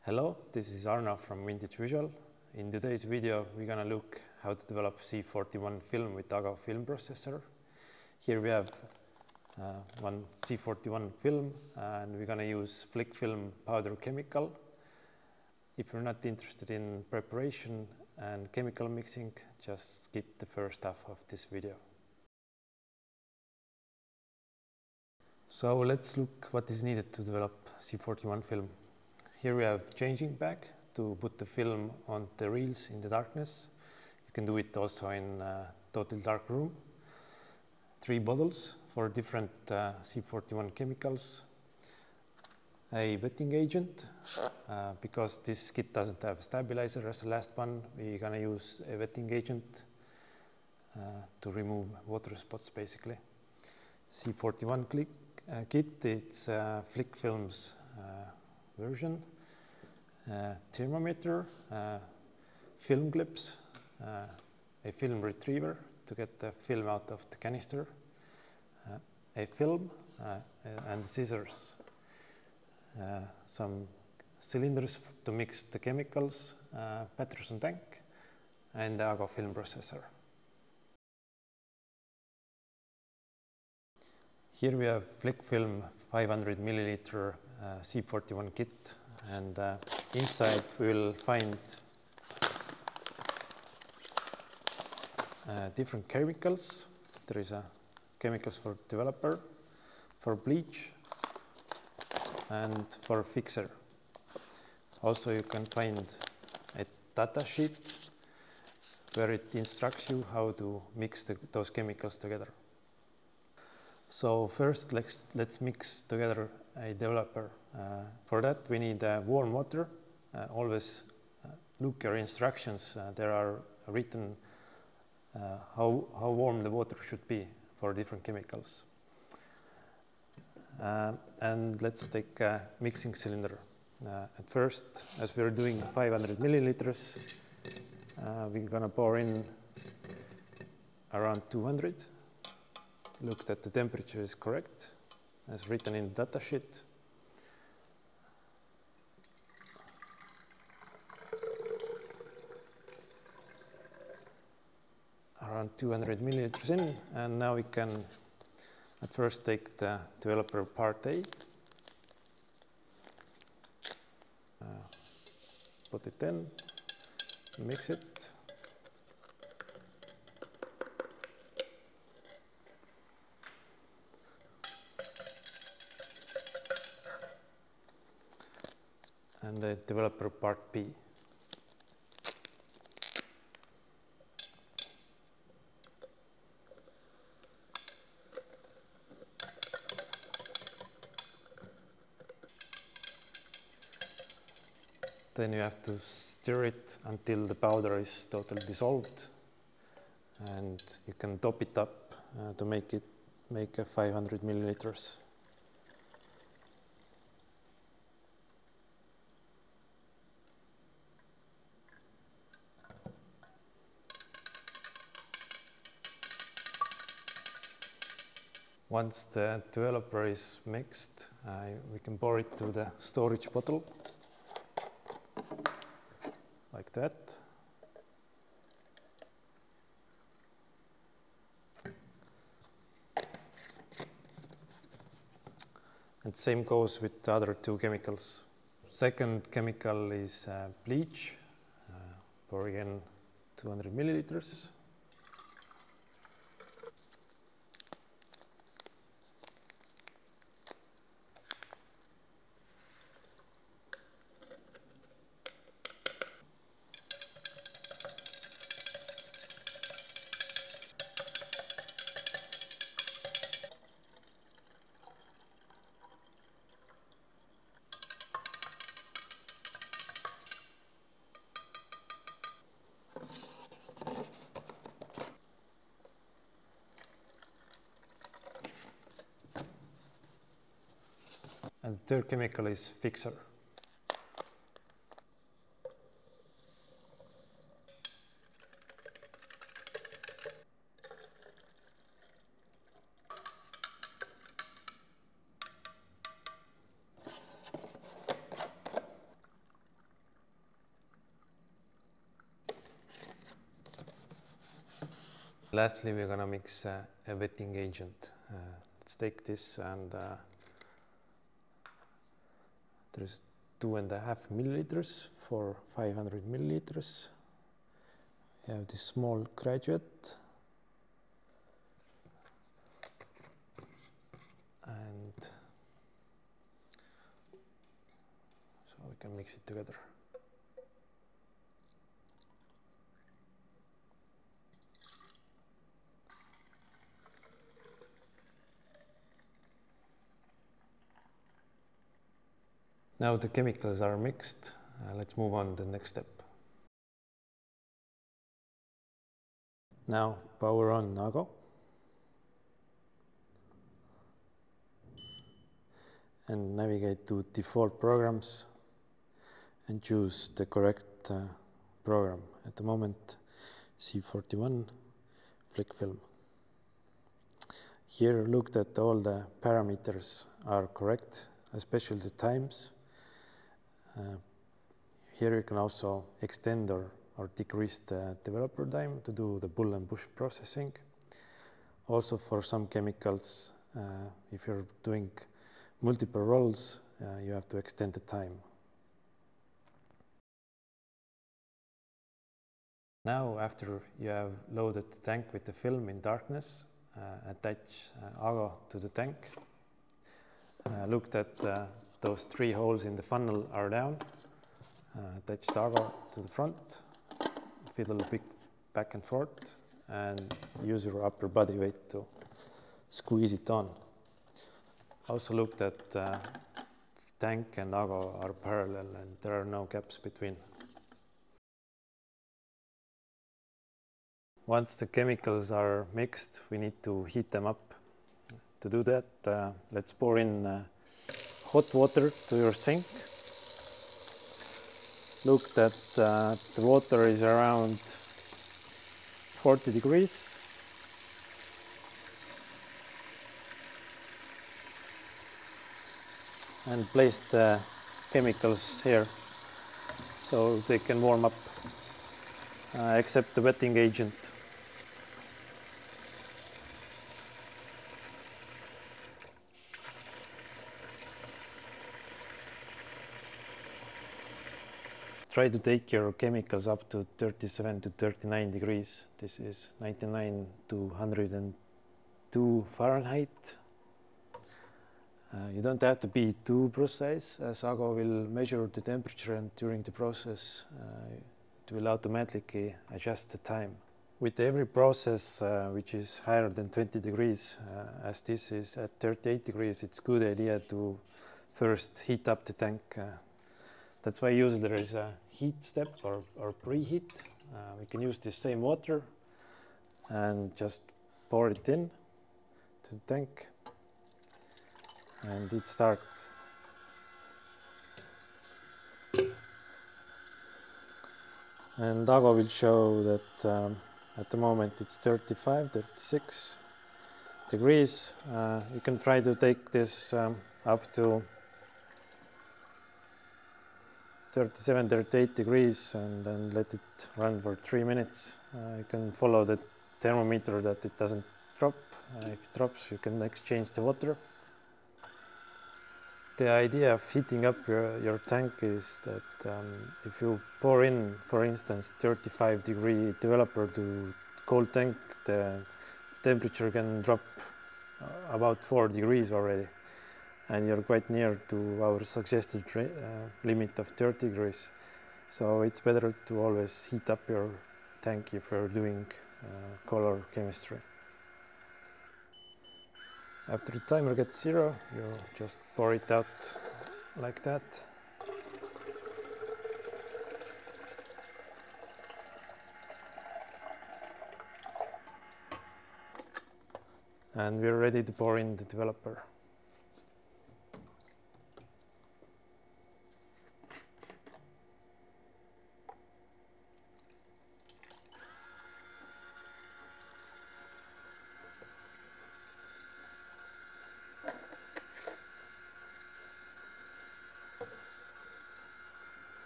Hello, this is Arno from Vintage Visual. In today's video, we're gonna look how to develop C41 film with AGA film processor. Here we have one C41 film and we're gonna use flick film powder chemical. If you're not interested in preparation and chemical mixing, just skip the first half of this video. So let's look what is needed to develop C41 film. Here we have changing bag to put the film on the reels in the darkness. You can do it also in total dark room. 3 bottles for different C41 chemicals. A wetting agent, because this kit doesn't have stabilizer as the last one, we're gonna use a wetting agent to remove water spots basically. C41 kit, it's flick films version, thermometer, film clips, a film retriever to get the film out of the canister, a film and scissors, some cylinders to mix the chemicals, Peterson tank, and the AGA film processor. Here we have flick film 500 milliliter C41 kit, and inside we will find different chemicals. There is chemicals for developer, for bleach, and for fixer. Also you can find a data sheet where it instructs you how to mix those chemicals together. So first let's mix together a developer. For that we need warm water. Always look your instructions. There are written how warm the water should be for different chemicals. And let's take a mixing cylinder. At first, as we're doing 500 milliliters, we're gonna pour in around 200. Look that the temperature is correct, as written in the datasheet. Around 200 milliliters in, and now we can at first take the developer part A, put it in, mix it. And the developer part B. Then you have to stir it until the powder is totally dissolved, and you can top it up to make a 500 milliliters. Once the developer is mixed, we can pour it to the storage bottle, like that. And same goes with the other 2 chemicals. Second chemical is bleach, pour in 200 milliliters. And the third chemical is fixer. lastly, we're gonna mix a wetting agent. Let's take this, and there's 2.5 milliliters for 500 milliliters. We have this small graduate, and so we can mix it together. Now the chemicals are mixed. Let's move on to the next step. Now power on Nago. And navigate to default programs and choose the correct program. At the moment, C41 flick film. Here look that all the parameters are correct, especially the times. Here you can also extend or decrease the developer time to do the pull and push processing. Also for some chemicals, if you're doing multiple rolls, you have to extend the time. Now, after you have loaded the tank with the film in darkness, attach Ago to the tank. Look that those 3 holes in the funnel are down. Attach the Ago to the front, fiddle a bit back and forth, and use your upper body weight to squeeze it on. Also look that the tank and Ago are parallel and there are no gaps between. Once the chemicals are mixed, we need to heat them up. To do that, let's pour in hot water to your sink. Look that the water is around 40 degrees. And place the chemicals here so they can warm up, except the wetting agent. Try to take your chemicals up to 37 to 39 degrees. This is 99 to 102 Fahrenheit. You don't have to be too precise, as Ago will measure the temperature, and during the process it will automatically adjust the time. With every process which is higher than 20 degrees, as this is at 38 degrees, it's a good idea to first heat up the tank. That's why usually there is a heat step or preheat. We can use the same water and just pour it in to the tank, and it starts. And Ago will show that at the moment it's 35, 36 degrees. You can try to take this up to 37, 38 degrees and then let it run for 3 minutes. You can follow the thermometer that it doesn't drop. If it drops, you can exchange the water. The idea of heating up your tank is that if you pour in, for instance, 35-degree developer to cold tank, the temperature can drop about 4 degrees already. And you're quite near to our suggested limit of 30 degrees. So it's better to always heat up your tank if you're doing color chemistry. After the timer gets 0, you just pour it out like that. And we're ready to pour in the developer.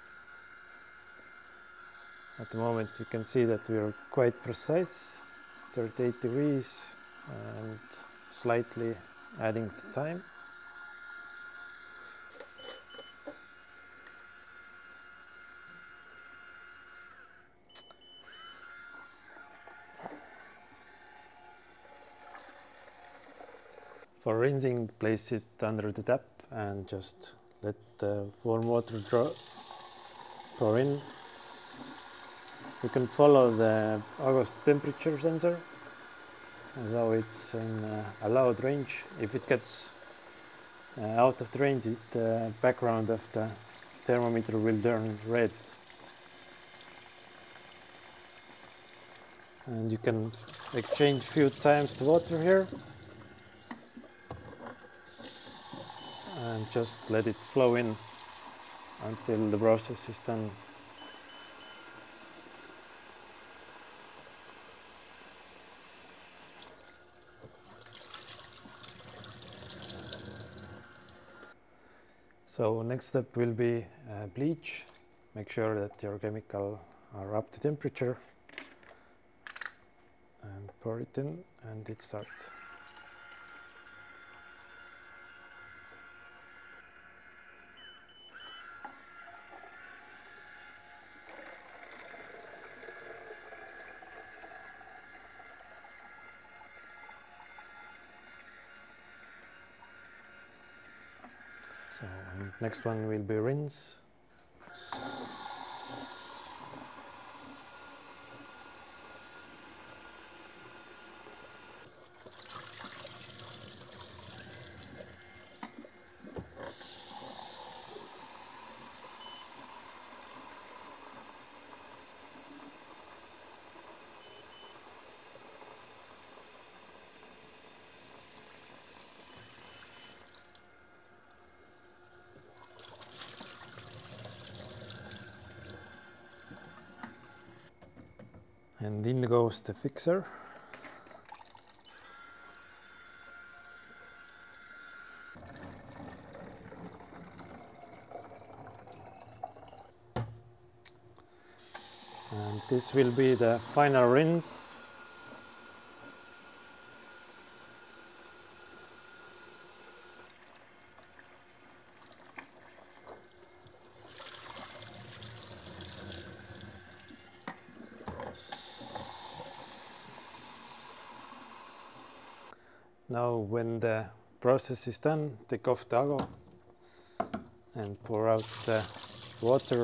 At the moment you can see that we are quite precise. 38 degrees and slightly adding the time. For rinsing, place it under the tap and just let the warm water pour in. You can follow the Ago's temperature sensor, although it's in allowed range. If it gets out of the range, the background of the thermometer will turn red. And you can exchange a few times the water here. And just let it flow in until the process is done. So next step will be bleach. Make sure that your chemical are up to temperature and pour it in and it starts. So next one will be rinse. And in goes the fixer. And this will be the final rinse. Now when the process is done, take off the Ago and pour out the water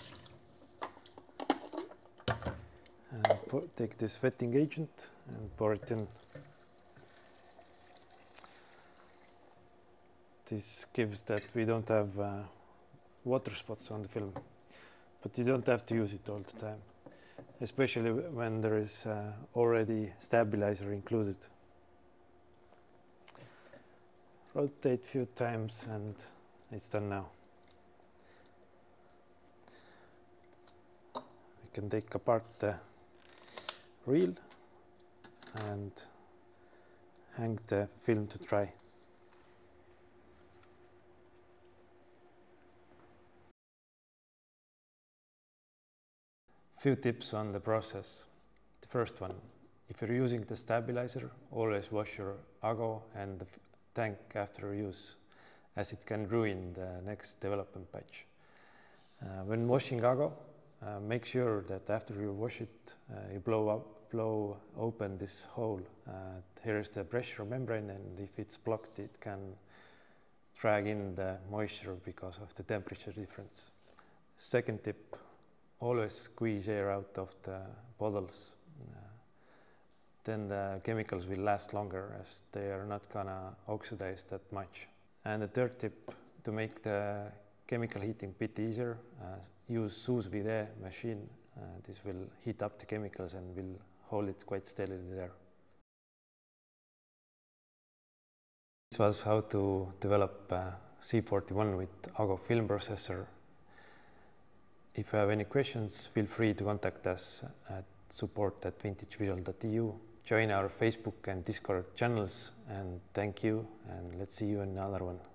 and take this wetting agent and pour it in. This gives that we don't have water spots on the film, but you don't have to use it all the time, especially when there is already stabilizer included. Rotate a few times and it's done now. We can take apart the reel and hang the film to dry. Few tips on the process. The first one, if you're using the stabilizer, always wash your Ago and the tank after use, as it can ruin the next development batch. When washing Ago, make sure that after you wash it, you blow open this hole. Here is the pressure membrane, and if it's blocked, it can drag in the moisture because of the temperature difference. Second tip, always squeeze air out of the bottles. Then the chemicals will last longer, as they are not gonna oxidize that much. And the third tip, to make the chemical heating a bit easier, use sous vide machine. This will heat up the chemicals and will hold it quite steadily there. This was how to develop C41 with Ago film processor. If you have any questions, feel free to contact us at support@vintagevisual.eu. Join our Facebook and Discord channels, and thank you, and let's see you in another one.